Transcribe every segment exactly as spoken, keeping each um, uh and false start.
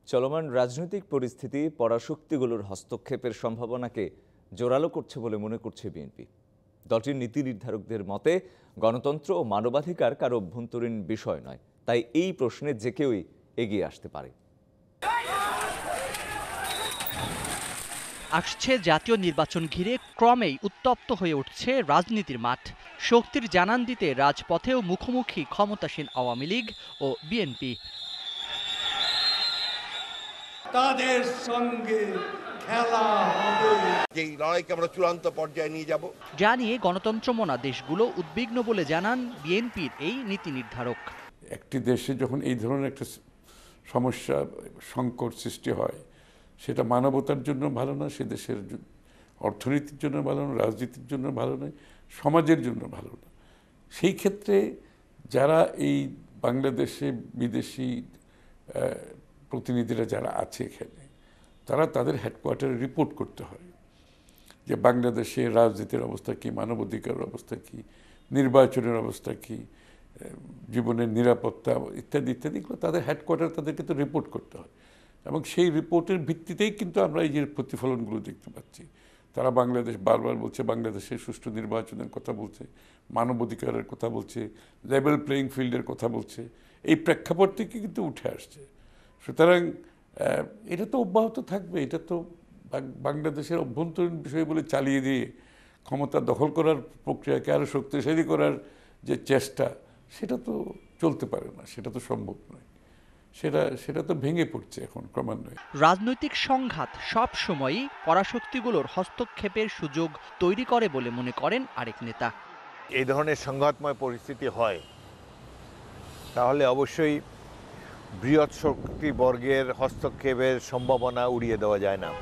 চলমান রাজনৈতিক পরিস্থিতি পরাশক্তিগুলোর হস্তক্ষেপের সম্ভাবনাকে জোরালো করছে বলে মনে করছে বিএনপি। দলটির নীতি নির্ধারকদের মতে গণতন্ত্র ও মানবাধিকার কারো অভ্যন্তরীণ বিষয় নয়, তাই এই প্রশ্নে যে কেউই এগিয়ে আসতে পারে। আসছে জাতীয় নির্বাচন ঘিরে ক্রমেই উত্তপ্ত হয়ে উঠছে রাজনীতির মাঠ। শক্তির জানান দিতে রাজপথেও মুখোমুখি ক্ষমতাসীন আওয়ামী লীগ ও বিএনপি। তাদের সঙ্গে খেলা হবে, এই লড়াইকে আমরা চূড়ান্ত পর্যায়ে নিয়ে যাব। যা নিয়ে গণতন্ত্রমনা দেশগুলো উদ্বিগ্ন বলে জানান বিএনপির এই নীতি নির্ধারক। একটি দেশে যখন এই ধরনের একটা সমস্যা সংকট সৃষ্টি হয়, সেটা মানবতার জন্য ভালো না, সে দেশের অর্থনীতির জন্য ভালো না, রাজনীতির জন্য ভালো নয়, সমাজের জন্য ভালো না। সেই ক্ষেত্রে যারা এই বাংলাদেশে বিদেশি প্রতিনিধিরা যারা আছে এখানে, তারা তাদের হেডকোয়ার্টারে রিপোর্ট করতে হয় যে বাংলাদেশে রাজনীতির অবস্থা কী, মানবাধিকারের অবস্থা কী, নির্বাচনের অবস্থা কী, জীবনের নিরাপত্তা ইত্যাদি ইত্যাদি এগুলো তাদের হেডকোয়ার্টার তাদেরকে তো রিপোর্ট করতে হয়। এবং সেই রিপোর্টের ভিত্তিতেই কিন্তু আমরা এই যে প্রতিফলনগুলো দেখতে পাচ্ছি। তারা বাংলাদেশ বারবার বলছে, বাংলাদেশের সুষ্ঠু নির্বাচনের কথা বলছে, মানবাধিকারের কথা বলছে, লেভেল প্লেয়িং ফিল্ডের কথা বলছে। এই প্রেক্ষাপট থেকে কিন্তু উঠে আসছে। সুতরাং এটা তো অব্যাহত থাকবে। এটা তো বাংলাদেশের অভ্যন্তরীণ বিষয় বলে চালিয়ে দিয়ে ক্ষমতা দখল করার প্রক্রিয়াকে আরও শক্তিশালী করার যে চেষ্টা, সেটা তো চলতে পারে না, সেটা তো সম্ভব নয়। সেটা সেটা তো ভেঙে পড়ছে এখন ক্রমান্বয়ে। রাজনৈতিক সংঘাত সব সময়ই পরাশক্তিগুলোর হস্তক্ষেপের সুযোগ তৈরি করে বলে মনে করেন আরেক নেতা। এই ধরনের সংঘাতময় পরিস্থিতি হয়, তাহলে অবশ্যই বৃহৎ শক্তি বর্গের হস্তক্ষেপের সম্ভাবনা উড়িয়ে দেওয়া যায় না।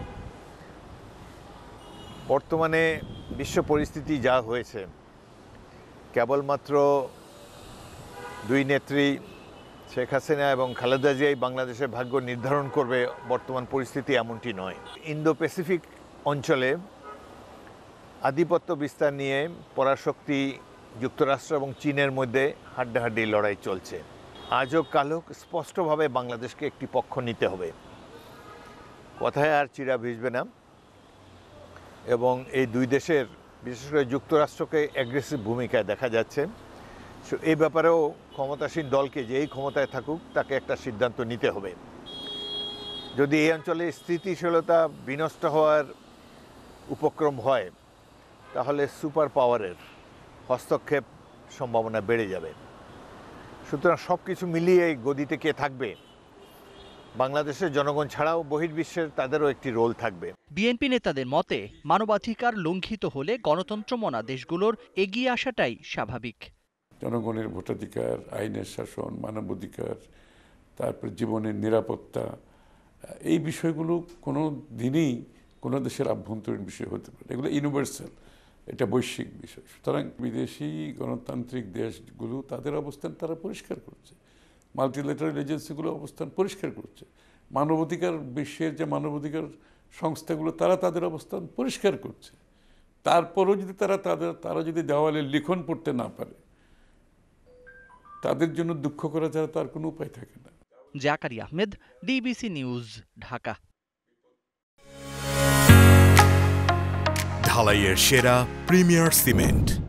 বর্তমানে বিশ্ব পরিস্থিতি যা হয়েছে, কেবলমাত্র দুই নেত্রী শেখ হাসিনা এবং খালেদা জিয়াই বাংলাদেশের ভাগ্য নির্ধারণ করবে, বর্তমান পরিস্থিতি এমনটি নয়। ইন্দো প্যাসিফিক অঞ্চলে আধিপত্য বিস্তার নিয়ে পরাশক্তি যুক্তরাষ্ট্র এবং চীনের মধ্যে হাড্ডাহাড্ডি লড়াই চলছে। আজও কালও স্পষ্টভাবে বাংলাদেশকে একটি পক্ষ নিতে হবে, কথায় আর চিরা ভিজবে না। এবং এই দুই দেশের, বিশেষ করে যুক্তরাষ্ট্রকে অ্যাগ্রেসিভ ভূমিকায় দেখা যাচ্ছে। এই ব্যাপারেও ক্ষমতাসীন দলকে যেই ক্ষমতায় থাকুক তাকে একটা সিদ্ধান্ত নিতে হবে। যদি এই অঞ্চলে স্থিতিশীলতা বিনষ্ট হওয়ার উপক্রম হয়, তাহলে সুপার পাওয়ারের হস্তক্ষেপ সম্ভাবনা বেড়ে যাবে। সুতরাং সব কিছু মিলিয়ে এই গদিতে কে থাকবে, বাংলাদেশের জনগণ ছাড়াও বহির্বিশ্বের তাদেরও একটি রোল থাকবে। বিএনপি নেতাদের মতে মানবাধিকার লঙ্ঘিত হলে গণতন্ত্রমনা দেশগুলোর এগিয়ে আসাটাই স্বাভাবিক। জনগণের ভোটাধিকার, আইনের শাসন, মানবাধিকার, তারপর জীবনের নিরাপত্তা, এই বিষয়গুলো কোনো দিনই কোনো দেশের আভ্যন্তরীণ বিষয় হতে পারে। এগুলো ইউনিভার্সাল, এটা বৈশ্বিক বিষয়। সুতরাং বিদেশি গণতান্ত্রিক দেশগুলো তাদের অবস্থান তারা পরিষ্কার করছে, মাল্টিল্যাটারাল এজেন্সিগুলো অবস্থান পরিষ্কার করছে, মানবাধিকার বিশ্বের যে মানবাধিকার সংস্থাগুলো তারা তাদের অবস্থান পরিষ্কার করছে। তারপরও যদি তারা তাদের তারা যদি দেওয়ালে লিখন পড়তে না পারে, তাদের জন্য দুঃখ করা ছাড়া তার কোনো উপায় থাকে না। Zakari Ahmed, DBC news, Dhaka. ঢালাইয়ের সেরা প্রিমিয়ার সিমেন্ট।